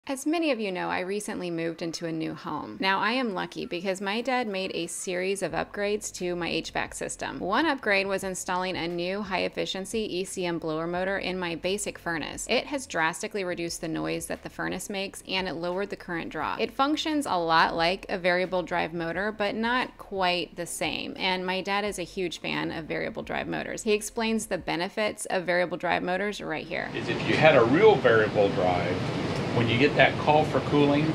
As many of you know, I recently moved into a new home. Now, I am lucky because my dad made a series of upgrades to my HVAC system. One upgrade was installing a new high-efficiency ECM blower motor in my basic furnace. It has drastically reduced the noise that the furnace makes, and it lowered the current draw. It functions a lot like a variable drive motor, but not quite the same. And my dad is a huge fan of variable drive motors. He explains the benefits of variable drive motors right here. If you had a real variable drive, when you get that call for cooling,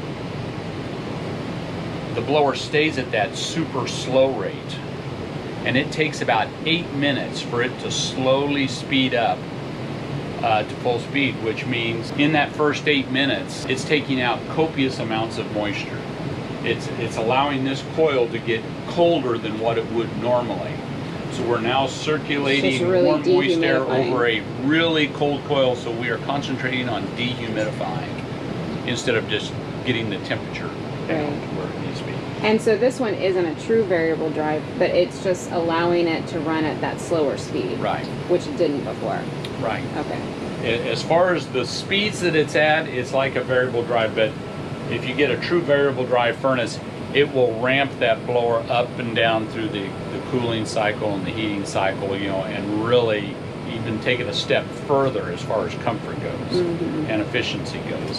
the blower stays at that super slow rate. And it takes about 8 minutes for it to slowly speed up to full speed, which means in that first 8 minutes, it's taking out copious amounts of moisture. It's allowing this coil to get colder than what it would normally. So we're now circulating really warm moist air over a really cold coil, so we are concentrating on dehumidifying instead of just getting the temperature down to where it needs to be. And so this one isn't a true variable drive, but it's just allowing it to run at that slower speed. Right. Which it didn't before. Right. Okay. As far as the speeds that it's at, it's like a variable drive, but if you get a true variable drive furnace, it will ramp that blower up and down through the cooling cycle and the heating cycle, you know, and really even take it a step further as far as comfort goes and efficiency goes.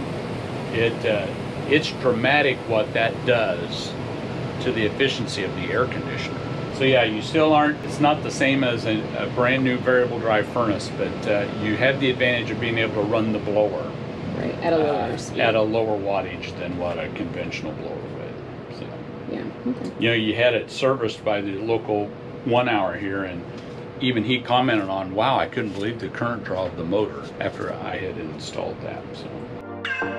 It's dramatic what that does to the efficiency of the air conditioner. So yeah, you still aren't, it's not the same as a brand new variable drive furnace, but you have the advantage of being able to run the blower at a lower speed. At a lower wattage than what a conventional blower would. So, yeah, okay. You know, you had it serviced by the local 1 hour here, and even he commented on, wow, I couldn't believe the current draw of the motor after I had installed that. So.